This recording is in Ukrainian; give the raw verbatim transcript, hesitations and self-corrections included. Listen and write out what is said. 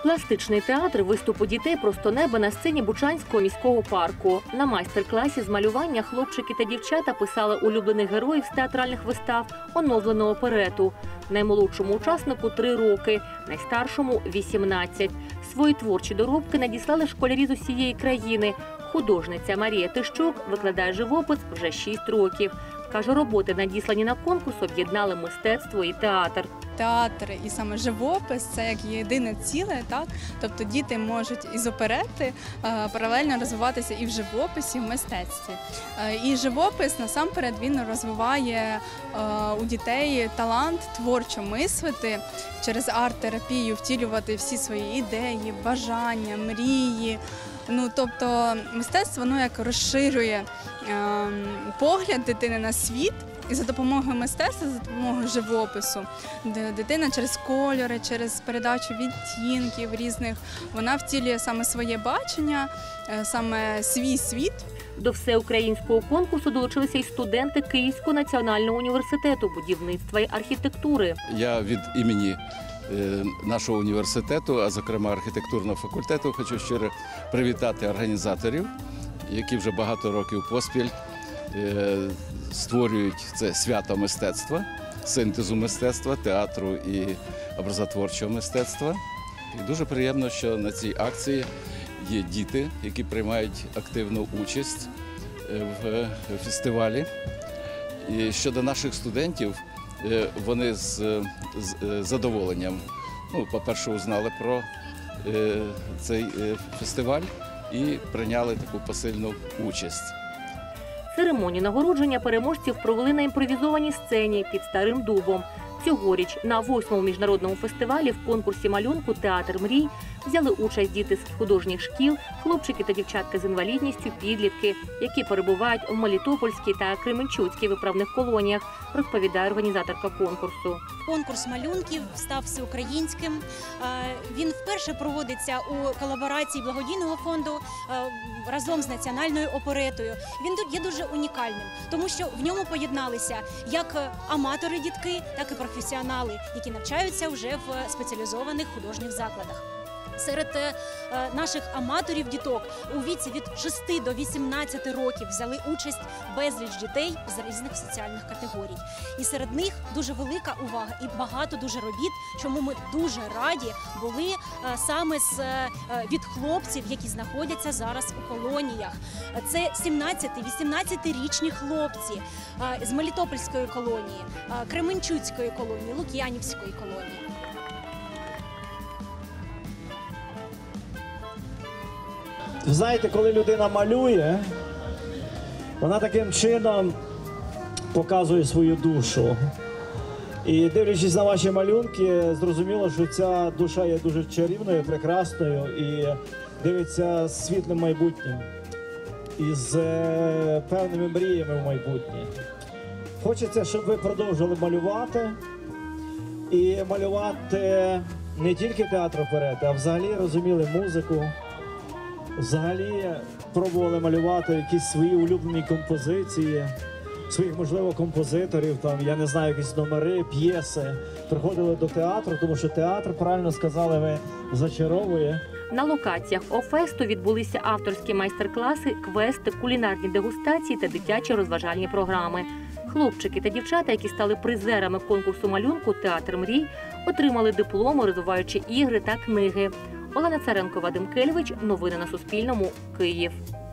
Пластичний театр виступу дітей «Просто небо» на сцені Бучанського міського парку. На майстер-класі з малювання хлопчики та дівчата писали улюблених героїв з театральних вистав, оновленого оперету. Наймолодшому учаснику – три роки, найстаршому – вісімнадцять. Свої творчі доробки надіслали школярі з усієї країни. Художниця Марія Тищук викладає живопис вже шість років. Каже, роботи, надіслані на конкурс, об'єднали мистецтво і театр. Театр і саме живопис – це як єдине ціле, так? Тобто діти можуть із оперети е, паралельно розвиватися і в живописі, і в мистецтві. Е, і живопис, насамперед, він розвиває е, у дітей талант творчо мислити, через арт-терапію втілювати всі свої ідеї, бажання, мрії. Ну, тобто мистецтво, воно як розширює е, погляд дитини на світ. І за допомогою мистецтва, за допомогою живопису, дитина через кольори, через передачу відтінків різних, вона втілює саме своє бачення, саме свій світ. До всеукраїнського конкурсу долучилися й студенти Київського національного університету будівництва і архітектури. Я від імені нашого університету, а зокрема архітектурного факультету, хочу щиро привітати організаторів, які вже багато років поспіль створюють це свято мистецтва, синтезу мистецтва, театру і образотворчого мистецтва. І дуже приємно, що на цій акції є діти, які приймають активну участь в фестивалі. І щодо наших студентів, вони з, з задоволенням, ну, по-перше, узнали про цей фестиваль і прийняли таку посильну участь. Церемонію нагородження переможців провели на імпровізованій сцені під Старим Дубом. Цьогоріч на восьмому міжнародному фестивалі в конкурсі малюнку «Театр мрій» взяли участь діти з художніх шкіл, хлопчики та дівчатки з інвалідністю, підлітки, які перебувають в Мелітопольській та Кременчуцькій виправних колоніях, розповідає організаторка конкурсу. Конкурс малюнків став всеукраїнським. Він вперше проводиться у колаборації благодійного фонду разом з національною оперетою. Він є дуже унікальним, тому що в ньому поєдналися як аматори-дітки, так і професіонали, які навчаються вже в спеціалізованих художніх закладах. Серед е, наших аматорів-діток у віці від шести до вісімнадцяти років взяли участь безліч дітей з різних соціальних категорій. І серед них дуже велика увага і багато дуже робіт, чому ми дуже раді були е, саме з, е, від хлопців, які знаходяться зараз у колоніях. Це сімнадцяти-вісімнадцятирічні хлопці е, з Мелітопольської колонії, е, Кременчуцької колонії, Лук'янівської колонії. Знаєте, коли людина малює, вона таким чином показує свою душу. І дивлячись на ваші малюнки, зрозуміло, що ця душа є дуже чарівною, прекрасною і дивиться світлим майбутнім. І з певними мріями в майбутнє. Хочеться, щоб ви продовжили малювати. І малювати не тільки театр оперети, а взагалі розуміли музику. Взагалі пробували малювати якісь свої улюблені композиції, своїх, можливо, композиторів, там, я не знаю, якісь номери, п'єси. Приходили до театру, тому що театр, правильно сказали ви, зачаровує. На локаціях ОФЕСТу відбулися авторські майстер-класи, квести, кулінарні дегустації та дитячі розважальні програми. Хлопчики та дівчата, які стали призерами конкурсу малюнку «Театр мрій», отримали дипломи, розвиваючи ігри та книги. Олена Царенко, Вадим Кельвич. Новини на Суспільному. Київ.